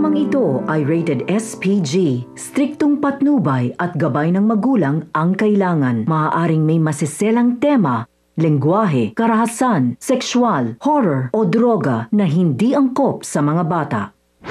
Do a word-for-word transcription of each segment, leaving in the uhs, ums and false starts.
Programang ito ay rated S P G. Striktong patnubay at gabay ng magulang ang kailangan. Maaaring may masiselang tema, lengguwahe, karahasan, sexual, horror o droga na hindi angkop sa mga bata.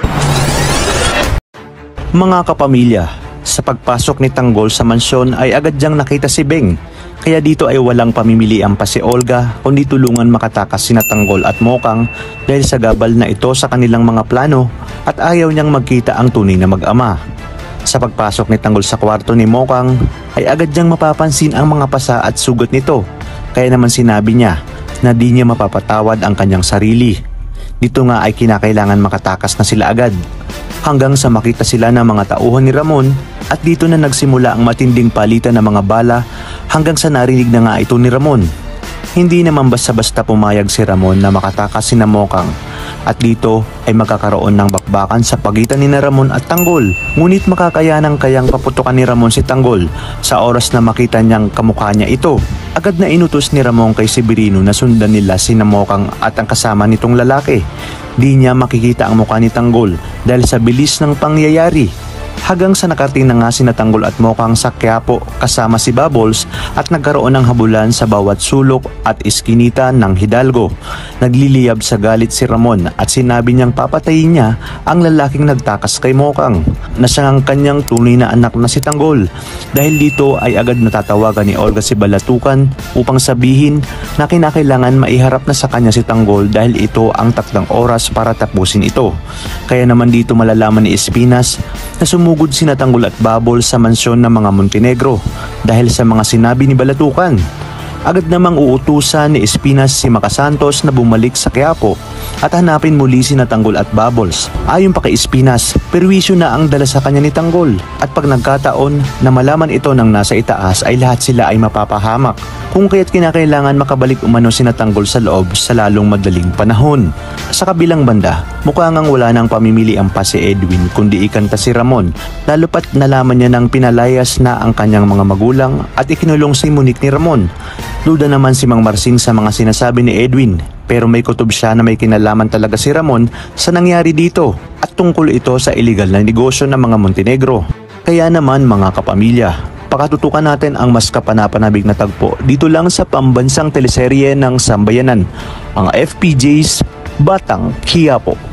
Mga kapamilya, sa pagpasok ni Tanggol sa mansyon ay agad diyang nakita si Beng. Kaya dito ay walang pamimilian pa si Olga kundi tulungan makatakas sina Tanggol at Mokang dahil sa gabal na ito sa kanilang mga plano at ayaw niyang magkita ang tunay na mag-ama. Sa pagpasok ni Tanggol sa kwarto ni Mokang ay agad niyang mapapansin ang mga pasa at sugat nito. Kaya naman sinabi niya na di niya mapapatawad ang kanyang sarili. Dito nga ay kinakailangan makatakas na sila agad. Hanggang sa makita sila ng mga tauhan ni Ramon at dito na nagsimula ang matinding palitan ng mga bala hanggang sa narinig na nga ito ni Ramon. Hindi naman basta-basta pumayag si Ramon na makatakas si Mokang at dito ay magkakaroon ng bakbakan sa pagitan ni Ramon at Tanggol. Ngunit makakayanang kayang paputukan ni Ramon si Tanggol sa oras na makita niyang kamukha niya ito. Agad na inutos ni Ramon kay Severino na sundan nila si Mokang at ang kasama nitong lalaki. Di niya makikita ang mukha ni Tanggol dahil sa bilis ng pangyayari. Hanggang sa nakarating na nga sina Tanggol at Mokang sa Quiapo kasama si Bubbles at nagkaroon ng habulan sa bawat sulok at iskinita ng Hidalgo. Nagliliyab sa galit si Ramon at sinabi niyang papatayin niya ang lalaking nagtakas kay Mokang na siyang kanyang tunay na anak na si Tanggol. Dahil dito ay agad natatawagan ni Olga si Balatukan upang sabihin na kinakailangan maiharap na sa kanya si Tanggol dahil ito ang takdang oras para tapusin ito. Kaya naman dito malalaman ni Espinas na sumugod sina Tanggol at Bubbles sa mansyon ng mga Montenegro dahil sa mga sinabi ni Balatukan. Agad namang uutusan ni Espinas si Makasantos na bumalik sa Quiapo at hanapin muli sina Tanggol at Bubbles. Ayon pa kay Espinas, perwisyo na ang dala sa kanya ni Tanggol at pag nagkataon na malaman ito ng nasa itaas ay lahat sila ay mapapahamak. Kung kaya't kinakailangan makabalik umano sina Tanggol sa loob sa lalong madaling panahon. Sa kabilang banda, mukha ngang wala nang pamimilian pa si Edwin kundi ikanta si Ramon, lalo pat nalaman niya ng pinalayas na ang kanyang mga magulang at ikinulong si Monique ni Ramon. Duda naman si Mang Marsing sa mga sinasabi ni Edwin, pero may kutob siya na may kinalaman talaga si Ramon sa nangyari dito at tungkol ito sa iligal na negosyo ng mga Montenegro. Kaya naman mga kapamilya, pakatutukan natin ang mas kapanapanabig na tagpo dito lang sa pambansang teleserye ng Sambayanan, ang F P J's Batang Quiapo.